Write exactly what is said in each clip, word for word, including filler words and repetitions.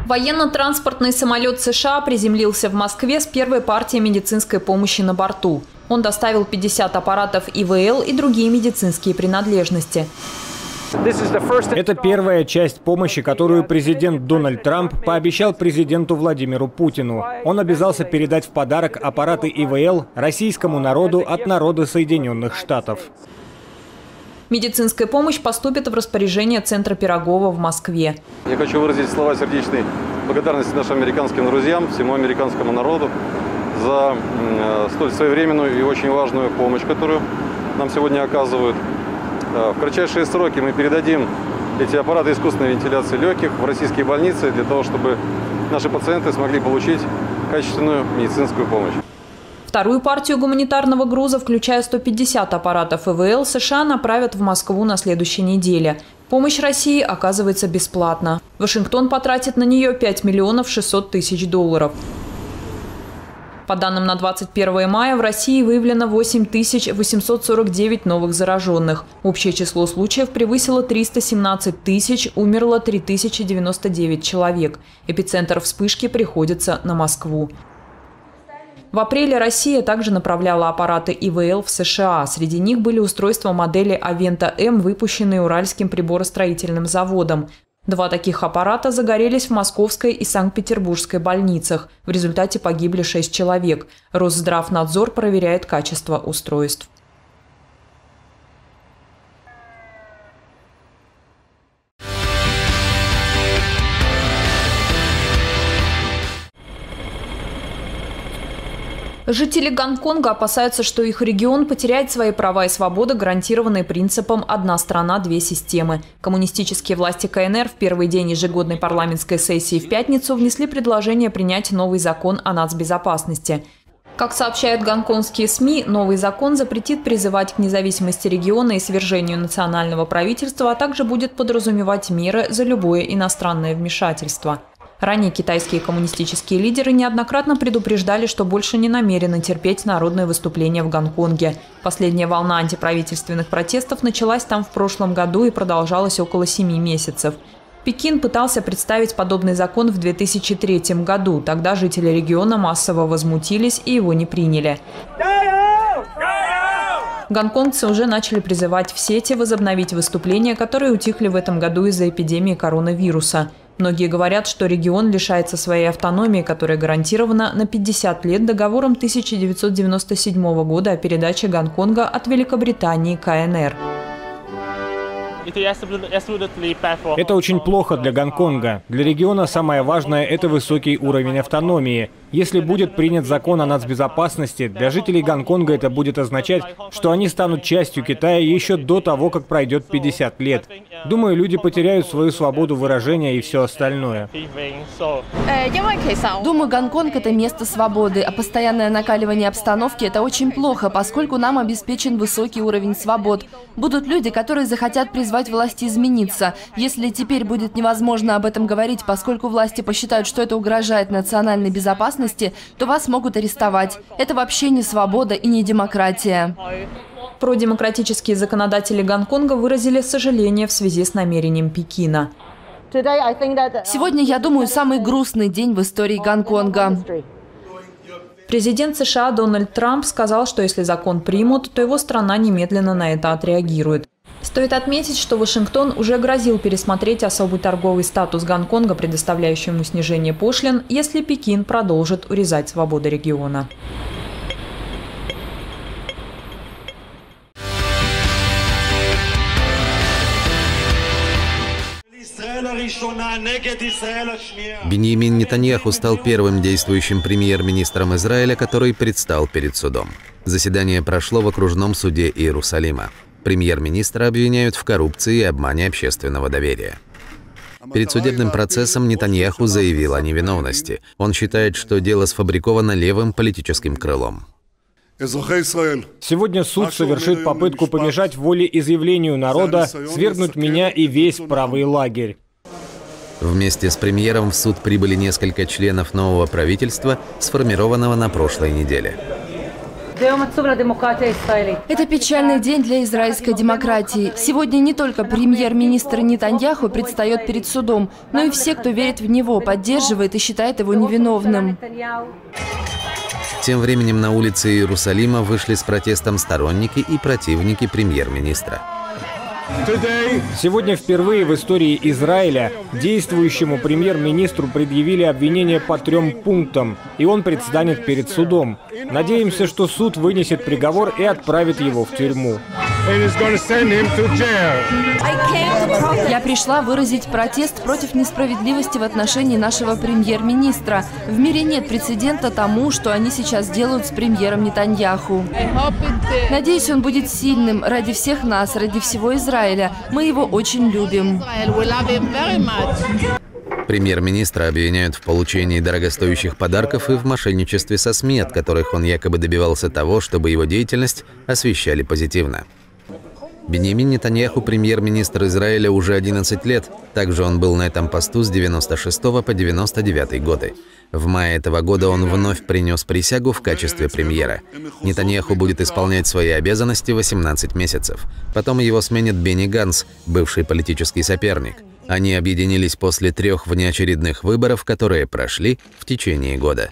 Военно-транспортный самолет США приземлился в Москве с первой партией медицинской помощи на борту. Он доставил пятьдесят аппаратов И В Л и другие медицинские принадлежности. Это первая часть помощи, которую президент Дональд Трамп пообещал президенту Владимиру Путину. Он обязался передать в подарок аппараты И В Л российскому народу от народа Соединенных Штатов. Медицинская помощь поступит в распоряжение Центра Пирогова в Москве. Я хочу выразить слова сердечной благодарности нашим американским друзьям, всему американскому народу за столь своевременную и очень важную помощь, которую нам сегодня оказывают. В кратчайшие сроки мы передадим эти аппараты искусственной вентиляции легких в российские больницы для того, чтобы наши пациенты смогли получить качественную медицинскую помощь. Вторую партию гуманитарного груза, включая сто пятьдесят аппаратов И В Л, США направят в Москву на следующей неделе. Помощь России оказывается бесплатно. Вашингтон потратит на нее пять миллионов шестьсот тысяч долларов. По данным на двадцать первое мая в России выявлено восемь тысяч восемьсот сорок девять новых зараженных. Общее число случаев превысило триста семнадцать тысяч, умерло три тысячи девяносто девять человек. Эпицентр вспышки приходится на Москву. В апреле Россия также направляла аппараты И В Л в США. Среди них были устройства модели Авента М, выпущенные Уральским приборостроительным заводом. Два таких аппарата загорелись в Московской и Санкт-Петербургской больницах. В результате погибли шесть человек. Росздравнадзор проверяет качество устройств. Жители Гонконга опасаются, что их регион потеряет свои права и свободы, гарантированные принципом «одна страна, две системы». Коммунистические власти К Н Р в первый день ежегодной парламентской сессии в пятницу внесли предложение принять новый закон о нацбезопасности. Как сообщают гонконгские СМИ, новый закон запретит призывать к независимости региона и свержению национального правительства, а также будет подразумевать меры за любое иностранное вмешательство. Ранее китайские коммунистические лидеры неоднократно предупреждали, что больше не намерены терпеть народные выступления в Гонконге. Последняя волна антиправительственных протестов началась там в прошлом году и продолжалась около семи месяцев. Пекин пытался представить подобный закон в две тысячи третьем году. Тогда жители региона массово возмутились и его не приняли. Гонконгцы уже начали призывать в сети возобновить выступления, которые утихли в этом году из-за эпидемии коронавируса. Многие говорят, что регион лишается своей автономии, которая гарантирована на пятьдесят лет договором тысяча девятьсот девяносто седьмого года о передаче Гонконга от Великобритании К Н Р. Это очень плохо для Гонконга. Для региона самое важное – это высокий уровень автономии. Если будет принят закон о нацбезопасности, для жителей Гонконга это будет означать, что они станут частью Китая еще до того, как пройдет пятьдесят лет. Думаю, люди потеряют свою свободу выражения и все остальное. Думаю, Гонконг – это место свободы, а постоянное накаливание обстановки – это очень плохо, поскольку нам обеспечен высокий уровень свобод. Будут люди, которые захотят призвать власти измениться. Если теперь будет невозможно об этом говорить, поскольку власти посчитают, что это угрожает национальной безопасности, то вас могут арестовать. Это вообще не свобода и не демократия. Продемократические законодатели Гонконга выразили сожаление в связи с намерением Пекина. Сегодня, я думаю, самый грустный день в истории Гонконга. Президент США Дональд Трамп сказал, что если закон примут, то его страна немедленно на это отреагирует. Стоит отметить, что Вашингтон уже грозил пересмотреть особый торговый статус Гонконга, предоставляющий ему снижение пошлин, если Пекин продолжит урезать свободы региона. Биньямин Нетаньяху стал первым действующим премьер-министром Израиля, который предстал перед судом. Заседание прошло в окружном суде Иерусалима. Премьер-министра обвиняют в коррупции и обмане общественного доверия. Перед судебным процессом Нетаньяху заявил о невиновности. Он считает, что дело сфабриковано левым политическим крылом. Сегодня суд совершит попытку помешать волеизъявлению народа, свергнуть меня и весь правый лагерь. Вместе с премьером в суд прибыли несколько членов нового правительства, сформированного на прошлой неделе. Это печальный день для израильской демократии. Сегодня не только премьер-министр Нетаньяху предстает перед судом, но и все, кто верит в него, поддерживает и считает его невиновным. Тем временем на улице Иерусалима вышли с протестом сторонники и противники премьер-министра. Сегодня впервые в истории Израиля действующему премьер-министру предъявили обвинение по трем пунктам, и он предстанет перед судом. Надеемся, что суд вынесет приговор и отправит его в тюрьму. Я пришла выразить протест против несправедливости в отношении нашего премьер-министра. В мире нет прецедента тому, что они сейчас делают с премьером Нетаньяху. Надеюсь, он будет сильным ради всех нас, ради всего Израиля. Мы его очень любим. Премьер-министра обвиняют в получении дорогостоящих подарков и в мошенничестве со СМИ, от которых он якобы добивался того, чтобы его деятельность освещали позитивно. Биньямин Нетаньяху премьер-министр Израиля уже одиннадцать лет. Также он был на этом посту с девяносто шестого по девяносто девятый годы. В мае этого года он вновь принес присягу в качестве премьера. Нетаньяху будет исполнять свои обязанности восемнадцать месяцев. Потом его сменит Бенни Ганц, бывший политический соперник. Они объединились после трех внеочередных выборов, которые прошли в течение года.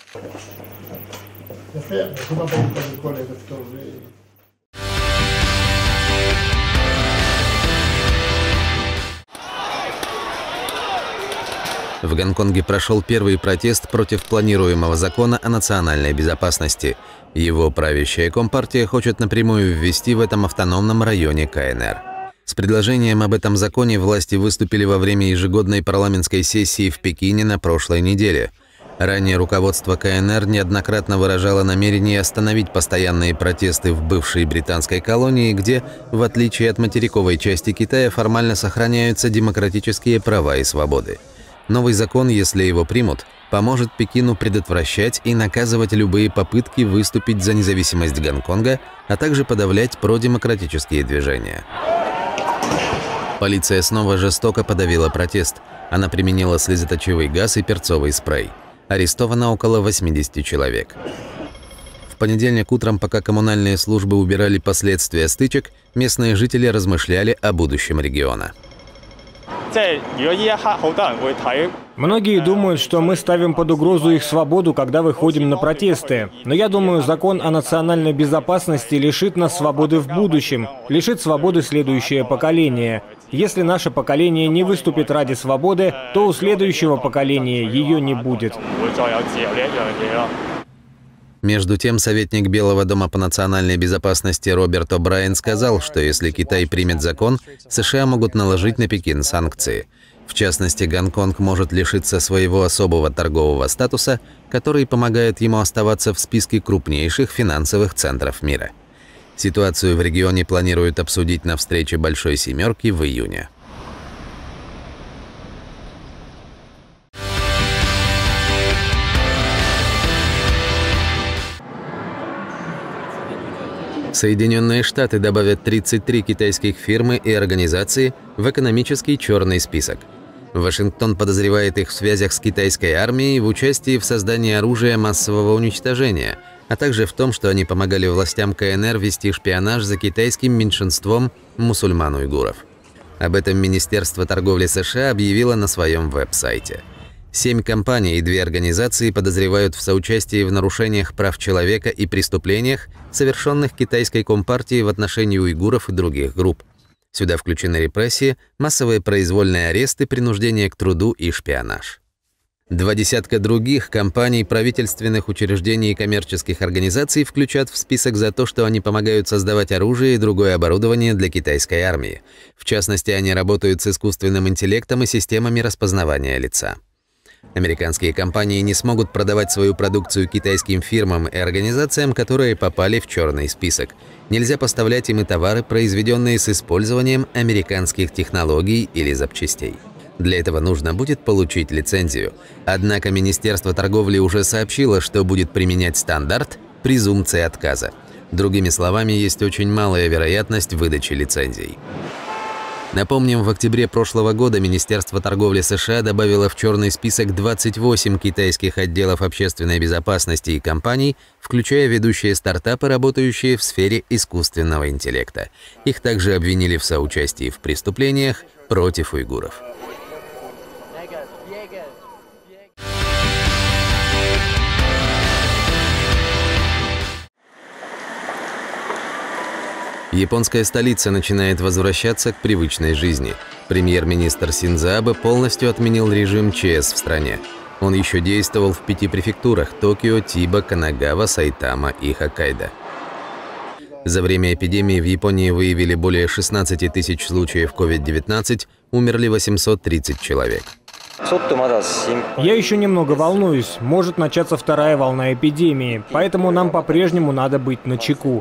В Гонконге прошел первый протест против планируемого закона о национальной безопасности. Его правящая компартия хочет напрямую ввести в этом автономном районе ка эн эр. С предложением об этом законе власти выступили во время ежегодной парламентской сессии в Пекине на прошлой неделе. Ранее руководство ка эн эр неоднократно выражало намерение остановить постоянные протесты в бывшей британской колонии, где, в отличие от материковой части Китая, формально сохраняются демократические права и свободы. Новый закон, если его примут, поможет Пекину предотвращать и наказывать любые попытки выступить за независимость Гонконга, а также подавлять продемократические движения. Полиция снова жестоко подавила протест. Она применила слезоточивый газ и перцовый спрей. Арестовано около восьмидесяти человек. В понедельник утром, пока коммунальные службы убирали последствия стычек, местные жители размышляли о будущем региона. Многие думают, что мы ставим под угрозу их свободу, когда выходим на протесты. Но я думаю, закон о национальной безопасности лишит нас свободы в будущем, лишит свободы следующее поколение. Если наше поколение не выступит ради свободы, то у следующего поколения ее не будет. Между тем, советник Белого дома по национальной безопасности Роберт О'Брайен сказал, что если Китай примет закон, США могут наложить на Пекин санкции. В частности, Гонконг может лишиться своего особого торгового статуса, который помогает ему оставаться в списке крупнейших финансовых центров мира. Ситуацию в регионе планируют обсудить на встрече Большой Семерки в июне. Соединенные Штаты добавят тридцать три китайских фирмы и организации в экономический черный список. Вашингтон подозревает их в связях с китайской армией в участии в создании оружия массового уничтожения, а также в том, что они помогали властям ка эн эр вести шпионаж за китайским меньшинством мусульман-уйгуров. Об этом Министерство торговли США объявило на своем веб-сайте. Семь компаний и две организации подозревают в соучастии в нарушениях прав человека и преступлениях, совершенных китайской компартией в отношении уйгуров и других групп. Сюда включены репрессии, массовые произвольные аресты, принуждение к труду и шпионаж. Два десятка других компаний, правительственных учреждений и коммерческих организаций включат в список за то, что они помогают создавать оружие и другое оборудование для китайской армии. В частности, они работают с искусственным интеллектом и системами распознавания лица. Американские компании не смогут продавать свою продукцию китайским фирмам и организациям, которые попали в черный список. Нельзя поставлять им и товары, произведенные с использованием американских технологий или запчастей. Для этого нужно будет получить лицензию. Однако Министерство торговли уже сообщило, что будет применять стандарт презумпции отказа. Другими словами, есть очень малая вероятность выдачи лицензий. Напомним, в октябре прошлого года Министерство торговли США добавило в черный список двадцать восемь китайских отделов общественной безопасности и компаний, включая ведущие стартапы, работающие в сфере искусственного интеллекта. Их также обвинили в соучастии в преступлениях против уйгуров. Японская столица начинает возвращаться к привычной жизни. Премьер-министр Синдзо Абэ полностью отменил режим ЧС в стране. Он еще действовал в пяти префектурах – Токио, Тиба, Канагава, Сайтама и Хоккайдо. За время эпидемии в Японии выявили более шестнадцати тысяч случаев ковид девятнадцать, умерли восемьсот тридцать человек. Я еще немного волнуюсь. Может начаться вторая волна эпидемии, поэтому нам по-прежнему надо быть начеку.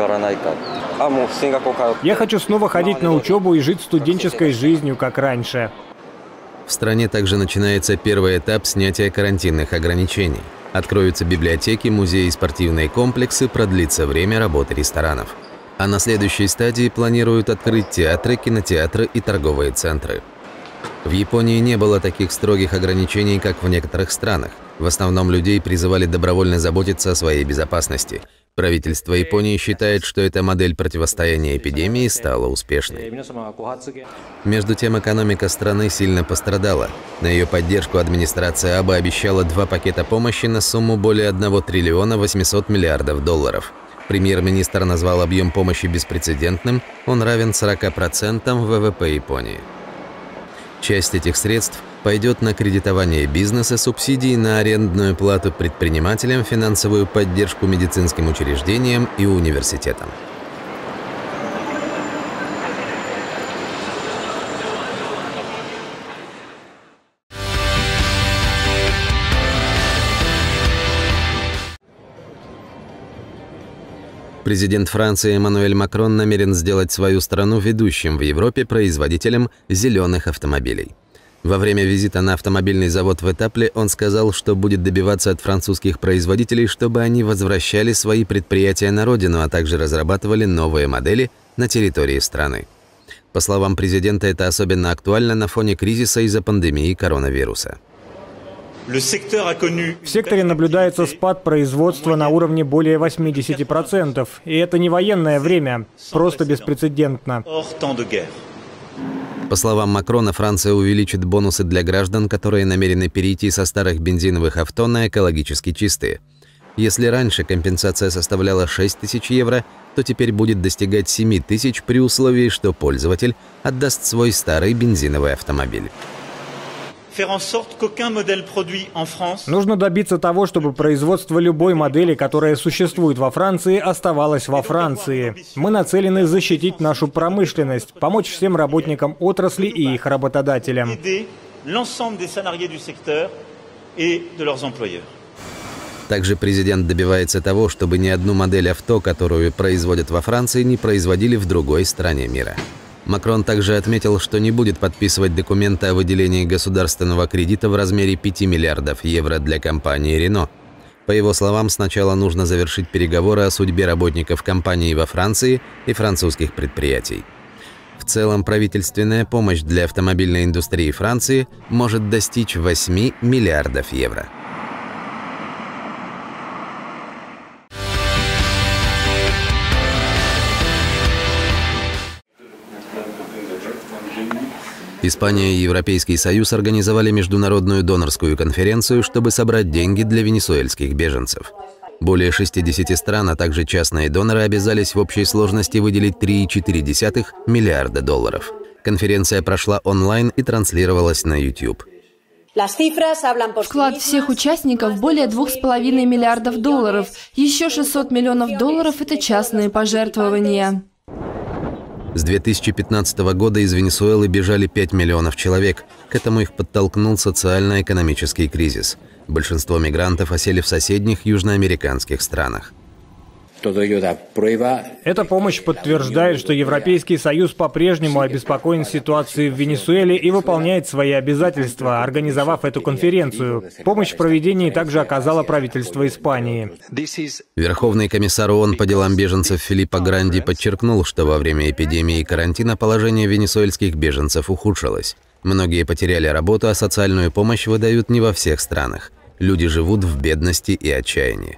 Я хочу снова ходить на учебу и жить студенческой жизнью, как раньше. В стране также начинается первый этап снятия карантинных ограничений. Откроются библиотеки, музеи и спортивные комплексы, продлится время работы ресторанов. А на следующей стадии планируют открыть театры, кинотеатры и торговые центры. В Японии не было таких строгих ограничений, как в некоторых странах. В основном людей призывали добровольно заботиться о своей безопасности. Правительство Японии считает, что эта модель противостояния эпидемии стала успешной. Между тем, экономика страны сильно пострадала. На ее поддержку администрация Абэ обещала два пакета помощи на сумму более одного триллиона восьмисот миллиардов долларов. Премьер-министр назвал объем помощи беспрецедентным, он равен сорока процентам вэ вэ пэ Японии. Часть этих средств пойдет на кредитование бизнеса, субсидии на арендную плату предпринимателям, финансовую поддержку медицинским учреждениям и университетам. Президент Франции Эммануэль Макрон намерен сделать свою страну ведущим в Европе производителем зеленых автомобилей. Во время визита на автомобильный завод в Этапле он сказал, что будет добиваться от французских производителей, чтобы они возвращали свои предприятия на родину, а также разрабатывали новые модели на территории страны. По словам президента, это особенно актуально на фоне кризиса из-за пандемии коронавируса. В секторе наблюдается спад производства на уровне более восьмидесяти процентов. И это не военное время, просто беспрецедентно. По словам Макрона, Франция увеличит бонусы для граждан, которые намерены перейти со старых бензиновых авто на экологически чистые. Если раньше компенсация составляла шесть тысяч евро, то теперь будет достигать семи тысяч при условии, что пользователь отдаст свой старый бензиновый автомобиль. Нужно добиться того, чтобы производство любой модели, которая существует во Франции, оставалось во Франции. Мы нацелены защитить нашу промышленность, помочь всем работникам отрасли и их работодателям. Также президент добивается того, чтобы ни одну модель авто, которую производят во Франции, не производили в другой стране мира. Макрон также отметил, что не будет подписывать документы о выделении государственного кредита в размере пяти миллиардов евро для компании «Рено». По его словам, сначала нужно завершить переговоры о судьбе работников компании во Франции и французских предприятий. В целом, правительственная помощь для автомобильной индустрии Франции может достичь восьми миллиардов евро. Испания и Европейский Союз организовали международную донорскую конференцию, чтобы собрать деньги для венесуэльских беженцев. Более шестидесяти стран, а также частные доноры обязались в общей сложности выделить три целых четыре десятых миллиарда долларов. Конференция прошла онлайн и транслировалась на YouTube. Вклад всех участников более двух с половиной миллиардов долларов. Еще шестьсот миллионов долларов – это частные пожертвования. С две тысячи пятнадцатого года из Венесуэлы бежали пять миллионов человек. К этому их подтолкнул социально-экономический кризис. Большинство мигрантов осели в соседних южноамериканских странах. Эта помощь подтверждает, что Европейский Союз по-прежнему обеспокоен ситуацией в Венесуэле и выполняет свои обязательства, организовав эту конференцию. Помощь в проведении также оказало правительство Испании. Верховный комиссар ООН по делам беженцев Филиппо Гранди подчеркнул, что во время эпидемии и карантина положение венесуэльских беженцев ухудшилось. Многие потеряли работу, а социальную помощь выдают не во всех странах. Люди живут в бедности и отчаянии.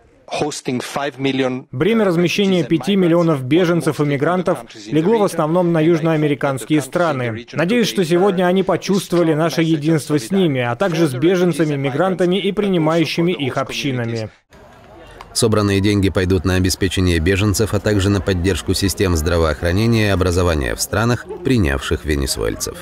Бремя размещения пяти миллионов беженцев и мигрантов легло в основном на южноамериканские страны. Надеюсь, что сегодня они почувствовали наше единство с ними, а также с беженцами, мигрантами и принимающими их общинами. Собранные деньги пойдут на обеспечение беженцев, а также на поддержку систем здравоохранения и образования в странах, принявших венесуэльцев.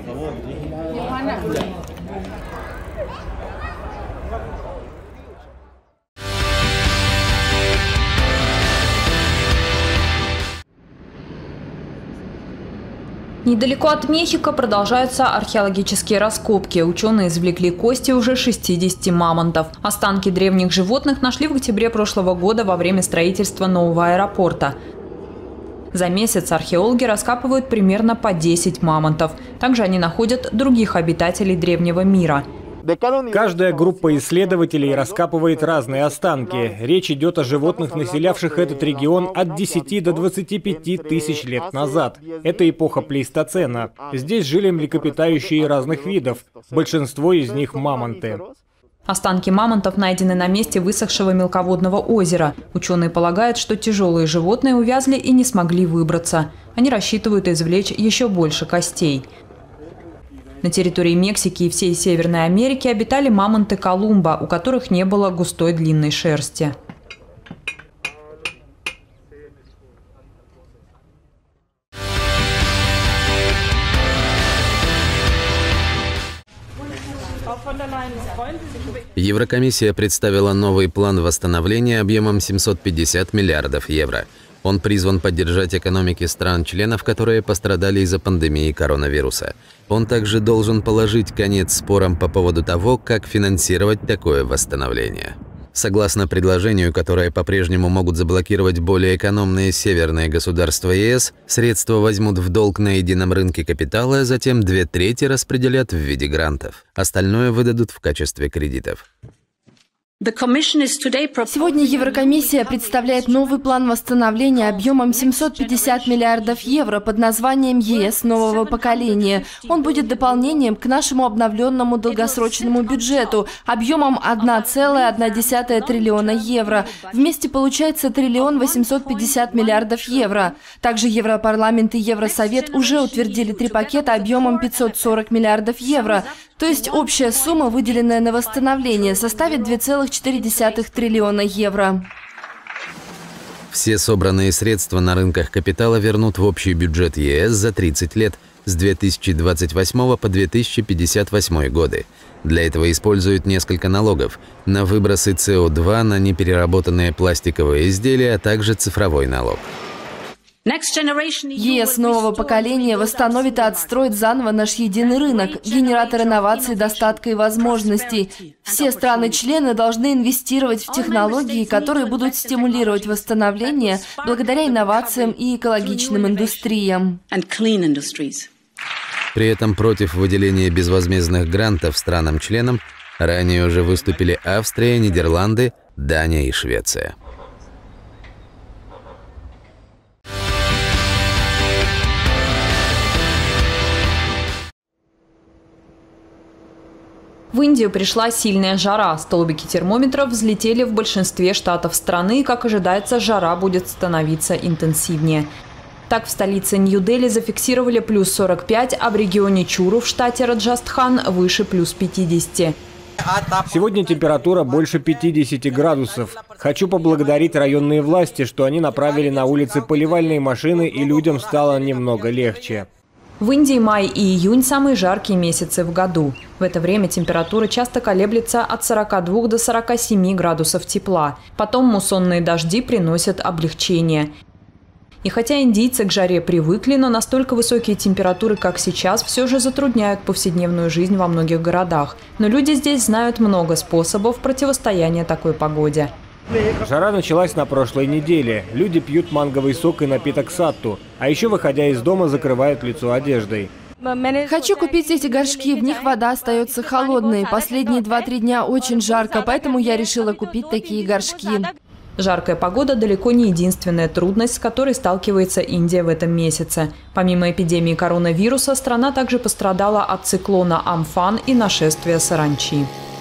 Недалеко от Мехико продолжаются археологические раскопки. Ученые извлекли кости уже шестидесяти мамонтов. Останки древних животных нашли в октябре прошлого года во время строительства нового аэропорта. За месяц археологи раскапывают примерно по десять мамонтов. Также они находят других обитателей древнего мира. Каждая группа исследователей раскапывает разные останки. Речь идет о животных, населявших этот регион от десяти до двадцати пяти тысяч лет назад. Это эпоха плейстоцена. Здесь жили млекопитающие разных видов. Большинство из них мамонты. Останки мамонтов найдены на месте высохшего мелководного озера. Ученые полагают, что тяжелые животные увязли и не смогли выбраться. Они рассчитывают извлечь еще больше костей. На территории Мексики и всей Северной Америки обитали мамонты Колумба, у которых не было густой длинной шерсти. Еврокомиссия представила новый план восстановления объемом семьсот пятьдесят миллиардов евро. Он призван поддержать экономики стран-членов, которые пострадали из-за пандемии коронавируса. Он также должен положить конец спорам по поводу того, как финансировать такое восстановление. Согласно предложению, которое по-прежнему могут заблокировать более экономные северные государства ЕС, средства возьмут в долг на едином рынке капитала, а затем две трети распределят в виде грантов. Остальное выдадут в качестве кредитов. Сегодня Еврокомиссия представляет новый план восстановления объемом семьсот пятьдесят миллиардов евро под названием ЕС нового поколения. Он будет дополнением к нашему обновленному долгосрочному бюджету объемом одна целая одна десятая триллиона евро. Вместе получается триллион восемьсот пятьдесят миллиардов евро. Также Европарламент и Евросовет уже утвердили три пакета объемом пятьсот сорок миллиардов евро. То есть общая сумма, выделенная на восстановление, составит две целых четыре десятых триллиона евро. Все собранные средства на рынках капитала вернут в общий бюджет ЕС за тридцать лет с две тысячи двадцать восьмого по две тысячи пятьдесят восьмой годы. Для этого используют несколько налогов – на выбросы С О два, на непереработанные пластиковые изделия, а также цифровой налог. ЕС нового поколения восстановит и отстроит заново наш единый рынок, генератор инноваций, достатка и возможностей. Все страны-члены должны инвестировать в технологии, которые будут стимулировать восстановление благодаря инновациям и экологичным индустриям. При этом против выделения безвозмездных грантов странам-членам ранее уже выступили Австрия, Нидерланды, Дания и Швеция. В Индию пришла сильная жара. Столбики термометров взлетели в большинстве штатов страны, и, как ожидается, жара будет становиться интенсивнее. Так, в столице Нью-Дели зафиксировали плюс сорок пять, а в регионе Чуру в штате Раджастхан выше плюс пятидесяти. Сегодня температура больше пятидесяти градусов. Хочу поблагодарить районные власти, что они направили на улицы поливальные машины, и людям стало немного легче. В Индии май и июнь – самые жаркие месяцы в году. В это время температура часто колеблется от сорока двух до сорока семи градусов тепла. Потом муссонные дожди приносят облегчение. И хотя индийцы к жаре привыкли, но настолько высокие температуры, как сейчас, все же затрудняют повседневную жизнь во многих городах. Но люди здесь знают много способов противостояния такой погоде. Жара началась на прошлой неделе. Люди пьют манговый сок и напиток сатту, а еще, выходя из дома, закрывают лицо одеждой. Хочу купить эти горшки, в них вода остается холодной. Последние два-три дня очень жарко, поэтому я решила купить такие горшки. Жаркая погода далеко не единственная трудность, с которой сталкивается Индия в этом месяце. Помимо эпидемии коронавируса, страна также пострадала от циклона Амфан и нашествия саранчи.